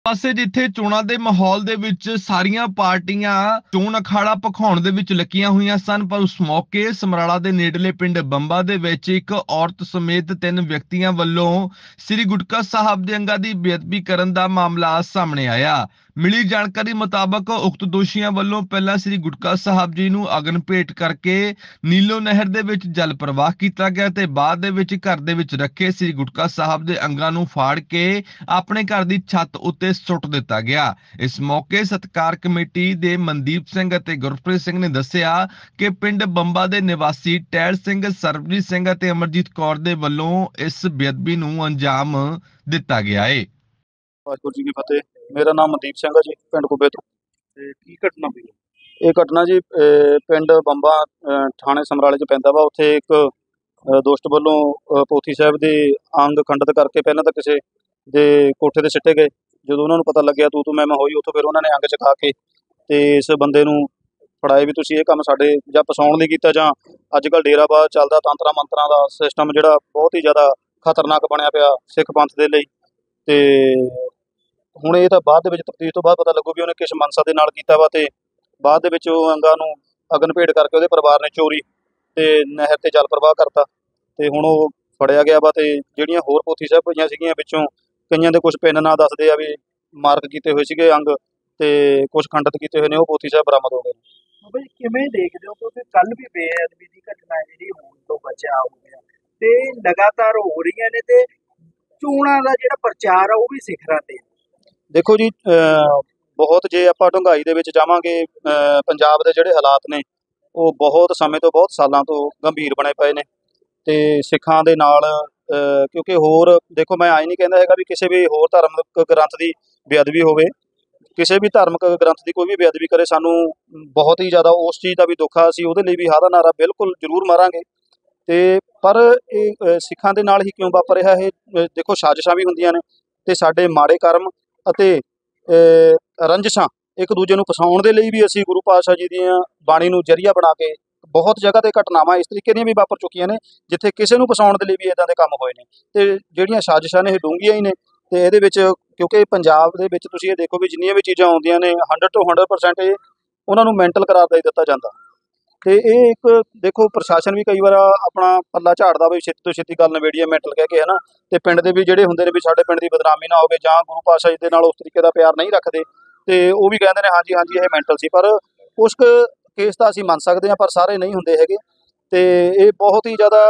ਪਾਸੇ ਜਿੱਥੇ ਚੋਣਾਂ ਦੇ ਮਾਹੌਲ ਦੇ ਵਿੱਚ ਸਾਰੀਆਂ ਪਾਰਟੀਆਂ ਚੋਣ ਅਖਾੜਾ ਭਖਾਉਣ ਦੇ ਵਿੱਚ ਲੱਗੀਆਂ ਹੋਈਆਂ ਸਨ, ਪਰ ਉਸ ਮੌਕੇ ਸਮਰਾਲਾ ਦੇ ਨੇੜਲੇ ਪਿੰਡ ਬੰਬਾ ਦੇ ਵਿੱਚ ਇੱਕ ਔਰਤ ਸਮੇਤ 3 ਵਿਅਕਤੀਆਂ ਵੱਲੋਂ ਸ੍ਰੀ ਗੁਟਕਾ ਸਾਹਿਬ ਦੇ ਅੰਗਾਂ ਦੀ ਬੇਅਦਬੀ ਕਰਨ ਦਾ ਮਾਮਲਾ ਸਾਹਮਣੇ ਆਇਆ। ਮਿਲੀ ਜਾਣਕਾਰੀ ਮੁਤਾਬਕ ਉਕਤ ਦੋਸ਼ੀਆਂ ਵੱਲੋਂ ਪਹਿਲਾਂ ਸ੍ਰੀ ਗੁਟਕਾ ਸਾਹਿਬ ਜੀ ਨੂੰ ਅਗਨ ਭੇਟ ਕਰਕੇ ਨੀਲੋ ਨਹਿਰ ਦੇ ਵਿੱਚ ਜਲ ਪ੍ਰਵਾਹ ਕੀਤਾ ਗਿਆ ਤੇ ਬਾਅਦ ਦੇ ਵਿੱਚ ਘਰ ਦੇ ਵਿੱਚ ਰੱਖੇ ਸ੍ਰੀ ਗੁਟਕਾ ਸਾਹਿਬ ਦੇ ਅੰਗਾਂ ਨੂੰ ਫਾੜ ਕੇ ਆਪਣੇ ਘਰ ਦੀ ਛੱਤ ਉੱਤੇ ਸੁੱਟ ਦਿੱਤਾ ਗਿਆ। ਇਸ ਮੌਕੇ ਸਤਕਾਰ ਕਮੇਟੀ ਦੇ ਮਨਦੀਪ ਸਿੰਘ ਅਤੇ ਗੁਰਪ੍ਰੀਤ ਸਿੰਘ ਨੇ ਦੱਸਿਆ ਕਿ ਪਿੰਡ ਬੰਬਾ ਦੇ ਨਿਵਾਸੀ ਟਹਿਲ ਸਿੰਘ, ਸਰਬਜੀਤ ਸਿੰਘ ਅਤੇ ਅਮਰਜੀਤ ਕੌਰ ਦੇ ਵੱਲੋਂ ਇਸ ਬੇਅਦਬੀ ਨੂੰ ਅੰਜਾਮ ਦਿੱਤਾ ਗਿਆ ਹੈ। ਵਾਹਿਗੁਰੂ ਜੀ ਕੀ ਫਤਿਹ। ਮੇਰਾ ਨਾਮ ਮਨਦੀਪ ਸਿੰਘ ਹੈ ਜੀ, ਪਿੰਡ ਕੁੱਬੇ ਤੋਂ। ਤੇ ਕੀ ਘਟਨਾ ਹੋਈ? ਇਹ ਘਟਨਾ ਜੀ ਪਿੰਡ ਬੰਬਾ ਥਾਣੇ ਸਮਰਾਲੇ 'ਚ ਪੈਂਦਾ ਵਾ। ਉੱਥੇ ਇੱਕ ਦੋਸਤ ਵੱਲੋਂ ਪੋਥੀ ਸਾਹਿਬ ਦੇ ਅੰਗ ਖੰਡਿਤ ਕਰਕੇ ਪਹਿਲਾਂ ਤਾਂ ਕਿਸੇ ਦੇ ਕੋਠੇ 'ਤੇ ਸਿੱਟੇ ਗਏ। ਜਦੋਂ ਉਹਨਾਂ ਨੂੰ ਪਤਾ ਲੱਗਿਆ ਤੂੰ ਮੈਂ ਹੋਈ, ਉੱਥੋਂ ਫਿਰ ਉਹਨਾਂ ਨੇ ਅੰਗ ਚੁਕਾ ਕੇ ਤੇ ਇਸ ਬੰਦੇ ਨੂੰ ਫੜਾਏ ਵੀ ਤੁਸੀਂ ਇਹ ਕੰਮ ਸਾਡੇ ਜਾਂ ਫਸਾਉਣ ਲਈ ਕੀਤਾ ਜਾਂ ਅੱਜ ਕੱਲ੍ਹ ਡੇਰਾਬਾਦ ਚੱਲਦਾ ਤੰਤਰਾਂ ਮੰਤਰਾਂ ਦਾ ਸਿਸਟਮ ਜਿਹੜਾ ਬਹੁਤ ਹੀ ਜ਼ਿਆਦਾ ਖਤਰਨਾਕ ਬਣਿਆ ਪਿਆ ਸਿੱਖ ਪੰਥ ਦੇ ਲਈ। ਤੇ ਹੁਣ ਇਹ ਤਾਂ ਬਾਅਦ ਦੇ ਵਿੱਚ ਤਫਤੀਸ਼ ਤੋਂ ਬਾਅਦ ਪਤਾ ਲੱਗੂ ਵੀ ਉਹਨੇ ਕਿਸ ਮਨਸਾ ਦੇ ਨਾਲ ਕੀਤਾ ਵਾ। ਤੇ ਬਾਅਦ ਦੇ ਵਿੱਚ ਉਹ ਅੰਗਾਂ ਨੂੰ ਅਗਨ ਭੇਟ ਕਰਕੇ ਉਹਦੇ ਪਰਿਵਾਰ ਨੇ ਚੋਰੀ ਤੇ ਨਹਿਰ ਤੇ ਜਲ ਪ੍ਰਵਾਹ ਕਰਤਾ ਤੇ ਹੁਣ ਉਹ ਫੜਿਆ ਗਿਆ ਵਾ। ਤੇ ਜਿਹੜੀਆਂ ਹੋਰ ਪੋਥੀ ਸਾਹਿਬ ਪਈਆਂ ਸੀਗੀਆਂ ਵਿੱਚੋਂ ਕਈਆਂ ਦੇ ਕੁਝ ਪਿੰਨ ਨਾਂ ਦੱਸਦੇ ਆ ਵੀ ਮਾਰਕ ਕੀਤੇ ਹੋਏ ਸੀਗੇ ਅੰਗ ਤੇ ਕੁਝ ਖੰਡਿਤ ਕੀਤੇ ਹੋਏ ਨੇ, ਉਹ ਪੋਥੀ ਸਾਹਿਬ ਬਰਾਮਦ ਹੋ ਗਏ। ਬਾਬਾ ਜੀ ਕਿਵੇਂ ਦੇਖਦੇ ਹੋ, ਕਿਉਂਕਿ ਕੱਲ ਵੀ ਬੇਅਦਬੀ ਦੀ ਘਟਨਾ ਜਿਹੜੀ ਹੋਣ ਤੋਂ ਬਚਿਆ ਹੋ ਗਿਆ ਤੇ ਲਗਾਤਾਰ ਹੋ ਰਹੀਆਂ ਨੇ ਤੇ ਚੋਣਾਂ ਦਾ ਜਿਹੜਾ ਪ੍ਰਚਾਰ ਆ ਉਹ ਵੀ ਸਿਖਰਾਂ ਤੇ। ਦੇਖੋ ਜੀ ਬਹੁਤ ਜੇ ਆਪਾਂ ਡੂੰਘਾਈ ਦੇ ਵਿੱਚ ਜਾਵਾਂਗੇ ਪੰਜਾਬ ਦੇ ਜਿਹੜੇ ਹਾਲਾਤ ਨੇ ਉਹ ਬਹੁਤ ਸਮੇਂ ਤੋਂ ਬਹੁਤ ਸਾਲਾਂ ਤੋਂ ਗੰਭੀਰ ਬਣੇ ਪਏ ਨੇ ਤੇ ਸਿੱਖਾਂ ਦੇ ਨਾਲ ਕਿਉਂਕਿ ਹੋਰ ਦੇਖੋ ਮੈਂ ਆਈ ਨਹੀਂ ਕਹਿੰਦਾ ਹੈਗਾ ਵੀ ਕਿਸੇ ਵੀ ਹੋਰ ਧਾਰਮਿਕ ਗ੍ਰੰਥ ਦੀ ਬੇਅਦਬੀ ਹੋਵੇ, ਕਿਸੇ ਵੀ ਧਾਰਮਿਕ ਗ੍ਰੰਥ ਦੀ ਕੋਈ ਵੀ ਬੇਅਦਬੀ ਕਰੇ ਸਾਨੂੰ ਬਹੁਤ ਹੀ ਜ਼ਿਆਦਾ ਉਸ ਚੀਜ਼ ਦਾ ਵੀ ਦੁੱਖ ਆ। ਅਸੀਂ ਉਹਦੇ ਲਈ ਵੀ ਹਾਂ ਦਾ ਨਾਰਾ ਬਿਲਕੁਲ ਜ਼ਰੂਰ ਮਾਰਾਂਗੇ ਤੇ ਪਰ ਇਹ ਸਿੱਖਾਂ ਦੇ ਨਾਲ ਹੀ ਕਿਉਂ ਵਾਪਰ ਰਿਹਾ ਇਹ ਦੇਖੋ ਸਾਜ਼ਿਸ਼ਾਂ ਵੀ ਹੁੰਦੀਆਂ ਨੇ ਤੇ ਸਾਡੇ ਮਾੜੇ ਕਰਮ ਅਤੇ ਰੰਜਿਸ਼ਾਂ ਇੱਕ ਦੂਜੇ ਨੂੰ ਫਸਾਉਣ ਦੇ ਲਈ ਵੀ ਅਸੀਂ ਗੁਰੂ ਪਾਤਸ਼ਾਹ ਜੀ ਦੀਆਂ ਬਾਣੀ ਨੂੰ ਜ਼ਰੀਆ ਬਣਾ ਕੇ ਬਹੁਤ ਜਗ੍ਹਾ ਤੇ ਘਟਨਾਵਾਂ ਇਸ ਤਰੀਕੇ ਦੀਆਂ ਵੀ ਵਾਪਰ ਚੁੱਕੀਆਂ ਨੇ ਜਿੱਥੇ ਕਿਸੇ ਨੂੰ ਫਸਾਉਣ ਦੇ ਲਈ ਵੀ ਇੱਦਾਂ ਦੇ ਕੰਮ ਹੋਏ ਨੇ ਤੇ ਜਿਹੜੀਆਂ ਸਾਜ਼ਿਸ਼ਾਂ ਨੇ ਇਹ ਡੂੰਘੀਆਂ ਹੀ ਨੇ। ਤੇ ਇਹਦੇ ਵਿੱਚ ਕਿਉਂਕਿ ਪੰਜਾਬ ਦੇ ਵਿੱਚ ਤੁਸੀਂ ਇਹ ਦੇਖੋ ਵੀ ਜਿੰਨੀਆਂ ਵੀ ਚੀਜ਼ਾਂ ਆਉਂਦੀਆਂ ਨੇ 100 ਤੋਂ 100% ਇਹ ਉਹਨਾਂ ਨੂੰ ਮੈਂਟਲ ਕਰਾਰ ਦੇ ਦਿੱਤਾ ਜਾਂਦਾ ਤੇ ਇਹ ਇੱਕ ਦੇਖੋ ਪ੍ਰਸ਼ਾਸਨ ਵੀ ਕਈ ਵਾਰ ਆਪਣਾ ਪੱਲਾ ਝਾੜਦਾ ਵੀ ਛੇਤੀ ਤੋਂ ਛੇਤੀ ਗੱਲ ਨਵੇੜੀਏ ਮੈਂਟਲ ਕਹਿ ਕੇ ਹੈ ਨਾ। ਤੇ ਪਿੰਡ ਦੇ ਵੀ ਜਿਹੜੇ ਹੁੰਦੇ ਨੇ ਵੀ ਸਾਡੇ ਪਿੰਡ ਦੀ ਬਦਨਾਮੀ ਨਾ ਹੋਵੇ ਜਾਂ ਗੁਰੂ ਪਾਤਸ਼ਾਹ ਜੀ ਦੇ ਨਾਲ ਉਸ ਤਰੀਕੇ ਦਾ ਪਿਆਰ ਨਹੀਂ ਰੱਖਦੇ ਤੇ ਉਹ ਵੀ ਕਹਿੰਦੇ ਨੇ ਹਾਂਜੀ ਹਾਂਜੀ ਇਹ ਮੈਂਟਲ ਸੀ। ਪਰ ਉਸ ਕੇਸ ਤਾਂ ਅਸੀਂ ਮੰਨ ਸਕਦੇ ਹਾਂ ਪਰ ਸਾਰੇ ਨਹੀਂ ਹੁੰਦੇ ਹੈਗੇ ਤੇ ਇਹ ਬਹੁਤ ਹੀ ਜ਼ਿਆਦਾ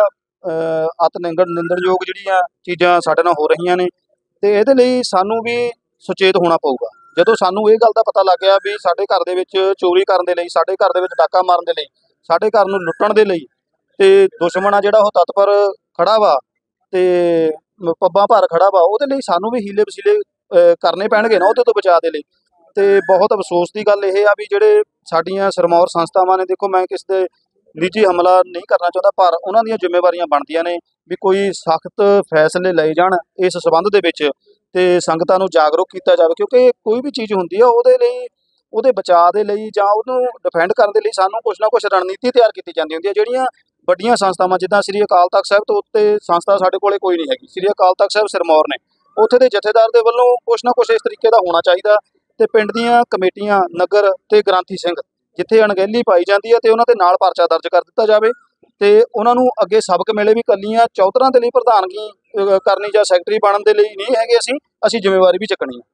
ਅਤ ਨਿੰਦਣਯੋਗ ਜਿਹੜੀਆਂ ਚੀਜ਼ਾਂ ਸਾਡੇ ਨਾਲ ਹੋ ਰਹੀਆਂ ਨੇ ਤੇ ਇਹਦੇ ਲਈ ਸਾਨੂੰ ਵੀ ਸੁਚੇਤ ਹੋਣਾ ਪਊਗਾ। ਜਦੋਂ ਸਾਨੂੰ ਇਹ ਗੱਲ ਦਾ ਪਤਾ ਲੱਗ ਗਿਆ ਵੀ ਸਾਡੇ ਘਰ ਦੇ ਵਿੱਚ ਚੋਰੀ ਕਰਨ ਦੇ ਲਈ, ਸਾਡੇ ਘਰ ਦੇ ਵਿੱਚ ਡਾਕਾ ਮਾਰਨ ਦੇ ਲਈ, ਸਾਡੇ ਘਰ ਨੂੰ ਲੁੱਟਣ ਦੇ ਲਈ ਤੇ ਦੁਸ਼ਮਣ ਆ ਜਿਹੜਾ ਉਹ ਤਤਪਰ ਖੜਾ ਵਾ ਤੇ ਪੱਬਾਂ ਭਰ ਖੜਾ ਵਾ, ਉਹਦੇ ਲਈ ਸਾਨੂੰ ਵੀ ਹੀਲੇ ਵਸੀਲੇ ਕਰਨੇ ਪੈਣਗੇ ਨਾ ਉਹਦੇ ਤੋਂ ਬਚਾਅ ਦੇ ਲਈ। ਤੇ ਬਹੁਤ ਅਫਸੋਸ ਦੀ ਗੱਲ ਇਹ ਆ ਵੀ ਜਿਹੜੇ ਸਾਡੀਆਂ ਸਿਰਮੌਰ ਸੰਸਥਾਵਾਂ ਨੇ ਦੇਖੋ ਮੈਂ ਕਿਸੇ ਦੇ ਨਿੱਜੀ ਹਮਲਾ ਨਹੀਂ ਕਰਨਾ ਚਾਹੁੰਦਾ ਪਰ ਉਹਨਾਂ ਦੀਆਂ ਜ਼ਿੰਮੇਵਾਰੀਆਂ ਬਣਦੀਆਂ ਨੇ ਵੀ ਕੋਈ ਸਖਤ ਫੈਸਲੇ ਲਏ ਜਾਣ ਇਸ ਸਬੰਧ ਦੇ ਵਿੱਚ ਤੇ ਸੰਗਤਾਂ ਨੂੰ ਜਾਗਰੂਕ ਕੀਤਾ ਜਾਵੇ ਕਿਉਂਕਿ ਕੋਈ ਵੀ ਚੀਜ਼ ਹੁੰਦੀ ਆ ਉਹਦੇ ਲਈ ਉਹਦੇ ਬਚਾਅ ਦੇ ਲਈ ਜਾਂ ਉਹਨੂੰ ਡਿਫੈਂਡ ਕਰਨ ਦੇ ਲਈ ਸਾਨੂੰ ਕੁਛ ਨਾ ਕੁਛ ਰਣਨੀਤੀ ਤਿਆਰ ਕੀਤੀ ਜਾਂਦੀ ਹੁੰਦੀ ਹੈ। ਜਿਹੜੀਆਂ ਵੱਡੀਆਂ ਸੰਸਥਾਵਾਂ ਜਿੱਦਾਂ ਸ੍ਰੀ ਅਕਾਲ ਤਖਤ ਸਾਹਿਬ ਤੋਂ ਉੱਤੇ ਸੰਸਥਾ ਸਾਡੇ ਕੋਲੇ ਕੋਈ ਨਹੀਂ ਹੈਗੀ, ਸ੍ਰੀ ਅਕਾਲ ਤਖਤ ਸਾਹਿਬ ਸਿਰਮੌਰ ਨੇ ਉੱਥੇ ਦੇ ਜਥੇਦਾਰ ਦੇ ਵੱਲੋਂ ਕੁਛ ਨਾ ਕੁਛ ਇਸ ਤਰੀਕੇ ਦਾ ਹੋਣਾ ਚਾਹੀਦਾ ਤੇ ਪਿੰਡ ਦੀਆਂ ਕਮੇਟੀਆਂ ਨਗਰ ਤੇ ਗ੍ਰੰਥੀ ਸਿੰਘ ਜਿੱਥੇ ਅਣਗਹਿਲੀ ਪਾਈ ਜਾਂਦੀ ਹੈ ਤੇ ਉਹਨਾਂ ਦੇ ਨਾਲ ਪਰਚਾ ਦਰਜ ਕਰ ਦਿੱਤਾ ਜਾਵੇ ਤੇ ਉਹਨਾਂ ਨੂੰ ਅੱਗੇ ਸਬਕ ਮਿਲੇ ਵੀ ਕੱਲੀਆਂ ਚੌਧਰਾਂ ਦੇ ਲਈ ਪ੍ਰਧਾਨਗੀ ਕਰਨੀ ਜਾਂ ਸੈਕਟਰੀ ਬਣਨ ਦੇ ਲਈ ਨਹੀਂ ਹੈਗੇ, ਅਸੀਂ ਜ਼ਿੰਮੇਵਾਰੀ ਵੀ ਚੱਕਣੀ ਹੈ।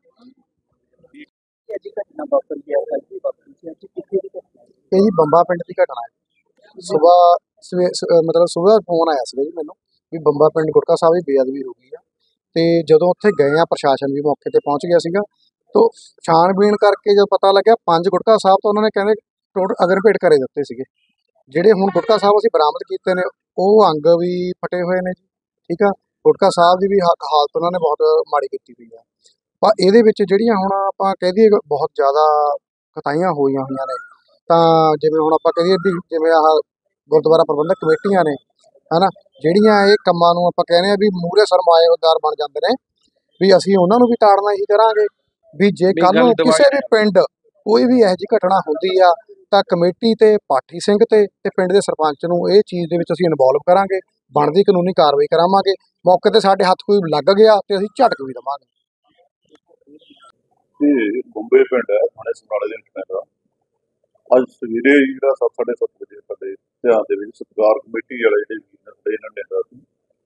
ਇਹ ਜੀ ਬੰਬਾ ਪਿੰਡ ਦੀ ਘਟਨਾ ਹੈ। ਸਵੇਰ ਸੁਬਹ ਫੋਨ ਆਇਆ ਸੀ ਜੀ ਮੈਨੂੰ ਵੀ ਬੰਬਾ ਪਿੰਡ ਗੁਟਕਾ ਸਾਹਿਬ ਦੀ ਬੇਅਦਬੀ ਹੋ ਗਈ ਆ ਤੇ ਜਦੋਂ ਉੱਥੇ ਗਏ ਆ ਪ੍ਰਸ਼ਾਸਨ ਵੀ ਮੌਕੇ ਤੇ ਪਹੁੰਚ ਗਿਆ ਸੀਗਾ ਤੋਂ ਛਾਣਬੀਣ ਕਰਕੇ ਜਦ ਪਤਾ ਲੱਗਿਆ 5 ਗੁਟਕਾ ਸਾਹਿਬ ਤੋਂ ਉਹਨਾਂ ਨੇ ਕਹਿੰਦੇ ਟੋਟਲ ਅਗਨ ਭੇਟ ਕਰੇ ਦਿੱਤੇ ਸੀਗੇ। ਜਿਹੜੇ ਹੁਣ ਗੁਟਕਾ ਸਾਹਿਬ ਅਸੀਂ ਬਰਾਮਦ ਕੀਤੇ ਨੇ ਉਹ ਅੰਗ ਵੀ ਫਟੇ ਹੋਏ ਨੇ ਜੀ, ਠੀਕ ਆ। ਗੁਟਕਾ ਸਾਹਿਬ ਦੀ ਵੀ ਹਾਲਤ ਉਹਨਾਂ ਨੇ ਬਹੁਤ ਮਾੜੀ ਕੀਤੀ ਹੋਈ ਆ। ਪਰ ਇਹਦੇ ਵਿੱਚ ਜਿਹੜੀਆਂ ਹੁਣ ਆਪਾਂ ਕਹਿ ਦਈਏ ਬਹੁਤ ਜ਼ਿਆਦਾ ਕਤਾਈਆਂ ਹੋਈਆਂ ਹੋਈਆਂ ਨੇ ਤਾਂ ਜਿਵੇਂ ਹੁਣ ਆਪਾਂ ਕਹਿ ਦਈਏ ਵੀ ਜਿਵੇਂ ਆਹ ਗੁਰਦੁਆਰਾ ਪ੍ਰਬੰਧਕ ਕਮੇਟੀਆਂ ਨੇ ਹੈ ਨਾ, ਜਿਹੜੀਆਂ ਇਹ ਕੰਮਾਂ ਨੂੰ ਆਪਾਂ ਕਹਿੰਦੇ ਆ ਵੀ ਮੂਹਰੇ ਸਰਮਾਏਦਾਰ ਬਣ ਜਾਂਦੇ ਨੇ ਵੀ ਅਸੀਂ ਉਹਨਾਂ ਨੂੰ ਵੀ ਤਾੜਨਾ ਇਹੀ ਕਰਾਂਗੇ ਵੀ ਜੇ ਕੱਲ੍ਹ ਨੂੰ ਕਿਸੇ ਵੀ ਪਿੰਡ ਕੋਈ ਵੀ ਇਹੋ ਜਿਹੀ ਘਟਨਾ ਹੁੰਦੀ ਆ ਤਾਂ ਕਮੇਟੀ ਤੇ ਪਾਠੀ ਸਿੰਘ ਤੇ ਪਿੰਡ ਦੇ ਸਰਪੰਚ ਨੂੰ ਇਹ ਚੀਜ਼ ਦੇ ਵਿੱਚ ਅਸੀਂ ਇਨਵੋਲਵ ਕਰਾਂਗੇ, ਬਣਦੀ ਕਾਨੂੰਨੀ ਕਾਰਵਾਈ ਕਰਾਵਾਂਗੇ। ਮੌਕੇ ਤੇ ਸਾਡੇ ਹੱਥ ਕੋਈ ਲੱਗ ਗਿਆ ਤੇ ਅਸੀਂ ਝਟਕ ਵੀ ਦੇਵਾਂਗੇ। ਇਹ ਬੰਬੇ ਪਿੰਡ ਹੈ ਥਾਣੇ ਸਮਰਾਲੇ ਦੇ ਵਿੱਚ ਪੈਂਦਾ। ਅੱਜ ਸਵੇਰੇ ਹੀ ਜਿਹੜਾ 7:30 ਵਜੇ ਸਾਡੇ ਧਿਆਨ ਦੇ ਵਿੱਚ ਸਤਿਕਾਰ ਕਮੇਟੀ ਵਾਲੇ ਜਿਹੜੇ ਵੀਰ ਨੇ ਸਾਡੇ ਇਹਨਾਂ ਨੇ ਦੱਸਿਆ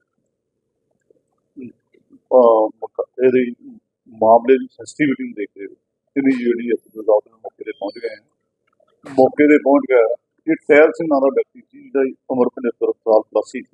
ਇਹਦੀ ਮਾਮਲੇ ਦੀ ਸੈਂਸਿਟੀਵਿਟੀ ਨੂੰ ਦੇਖਦੇ ਹੋਏ ਇਹਦੀ ਜਿਹੜੀ ਅਦਾਲਤ ਦੇ ਮੌਕੇ ਤੇ ਪਹੁੰਚ ਗਏ ਹਾਂ। ਮੌਕੇ ਤੇ ਪਹੁੰਚ ਗਿਆ ਇਹ ਟਹਿਲ ਸਿੰਘ ਨਾਂ ਦਾ ਵਿਅਕਤੀ ਸੀ ਜਿਹਦਾ ਉਮਰ 75 ਸਾਲ ਪਲੱਸ ਸੀ।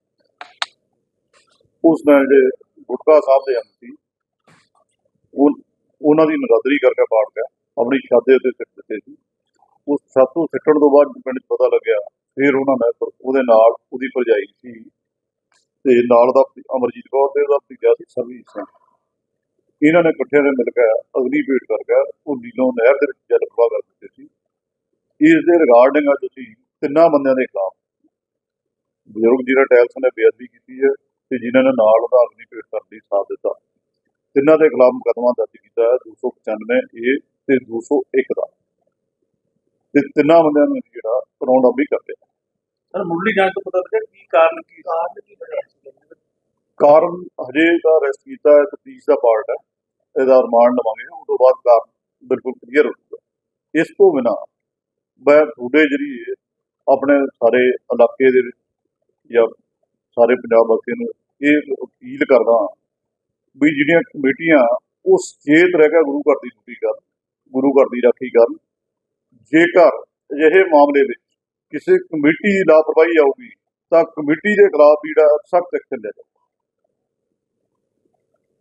ਉਸ ਨਾਲ ਜਿਹੜੇ ਗੁਟਕਾ ਸਾਹਿਬ ਦੇ ਅੰਗ ਸੀ ਉਹਨਾਂ ਦੀ ਨਰਾਦਰੀ ਕਰਕੇ ਪਾੜ ਗਿਆ, ਆਪਣੀ ਛਾਦੇ ਉੱਤੇ ਸਿੱਟ ਦਿੱਤੇ ਸੀ। ਉਸ ਛੱਤ ਤੋਂ ਸਿੱਟਣ ਤੋਂ ਬਾਅਦ ਪਿੰਡ 'ਚ ਪਤਾ ਲੱਗਿਆ, ਫਿਰ ਉਹਨਾਂ ਨੇ ਉਹਦੇ ਨਾਲ ਉਹਦੀ ਭਰਜਾਈ ਸੀ ਤੇ ਨਾਲ ਦਾ ਅਮਰਜੀਤ ਕੌਰ ਤੇ ਉਹਦਾ ਭਤੀਜਾ ਸੀ ਸਰਬਜੀਤ ਸਿੰਘ। ਇਹਨਾਂ ਨੇ ਇਕੱਠਿਆਂ ਨੇ ਮਿਲ ਕੇ ਅਗਨੀ ਭੇਟ ਕਰਕੇ ਉਹ ਨੀਲੋਂ ਨਹਿਰ ਦੇ ਵਿੱਚ ਜਲ ਪ੍ਰਵਾਹ ਕਰ ਦਿੱਤੇ ਸੀ। ਇਸ ਦੇ ਰਿਗਾਰਡਿੰਗ ਅੱਜ ਅਸੀਂ ਤਿੰਨਾਂ ਬੰਦਿਆਂ ਦੇ ਖਿਲਾਫ ਬਜ਼ੁਰਗ ਜਿਹੜਾ ਟਹਿਲ ਸਿੰਘ ਨੇ ਬੇਅਦਬੀ ਕੀਤੀ ਹੈ ਤੇ ਜਿਨ੍ਹਾਂ ਨੇ ਨਾਲ ਉਹਦਾ ਅਗਨੀ ਭੇਟ ਕਰਨ ਦੀ ਸਾਥ ਦਿੱਤਾ, ਤਿੰਨਾਂ ਦੇ ਖਿਲਾਫ ਮੁਕੱਦਮਾ ਦਰਜ ਕੀਤਾ ਹੈ 295A ਤੇ 201 ਦਾ, ਤੇ ਤਿੰਨਾਂ ਬੰਦਿਆਂ ਨੂੰ ਜਿਹੜਾ ਕਾਨੂੰਨ ਅਮਲੀ ਕਰਦੇ। ਸਰ ਮੁੱਢਲੀ ਜਾਂਚ ਤੋਂ ਪਤਾ ਲੱਗਿਆ ਕੀ ਕਾਰਨ ਬਣਿਆ ਸੀ? ਕਾਰਨ ਹਜੇ ਤਾਂ ਅਰੈਸਟ ਕੀਤਾ ਹੈ, ਤਫਤੀਸ਼ ਦਾ ਪਾਰਟ ਹੈ, ਇਹਦਾ ਰਿਮਾਂਡ ਲਵਾਂਗੇ, ਉਸ ਤੋਂ ਬਾਅਦ ਕਾਰਨ ਬਿਲਕੁਲ ਕਲੀਅਰ ਹੋ ਜਾਊਗਾ। ਇਸ ਤੋਂ ਬਿਨਾਂ ਮੈਂ ਤੁਹਾਡੇ ਜਰੀਏ ਆਪਣੇ ਸਾਰੇ ਇਲਾਕੇ ਦੇ ਵਿੱਚ ਜਾਂ ਸਾਰੇ ਪੰਜਾਬ ਵਾਸੀਆਂ ਨੂੰ ਇਹ ਅਪੀਲ ਕਰਦਾ ਵੀ ਜਿਹੜੀਆਂ ਕਮੇਟੀਆਂ ਉਹ ਸੁਚੇਤ ਰਹਿ ਕੇ ਗੁਰੂ ਘਰ ਦੀ ਡਿਊਟੀ ਕਰਨ, ਗੁਰੂ ਘਰ ਦੀ ਰਾਖੀ ਕਰਨ। ਜੇਕਰ ਅਜਿਹੇ ਮਾਮਲੇ ਵਿੱਚ ਕਿਸੇ ਕਮੇਟੀ ਦੀ ਲਾਪਰਵਾਹੀ ਆਊਗੀ ਤਾਂ ਕਮੇਟੀ ਦੇ ਖਿਲਾਫ ਜਿਹੜਾ ਸਖਤ ਐਕਸ਼ਨ ਲਿਆ ਜਾਊਗਾ।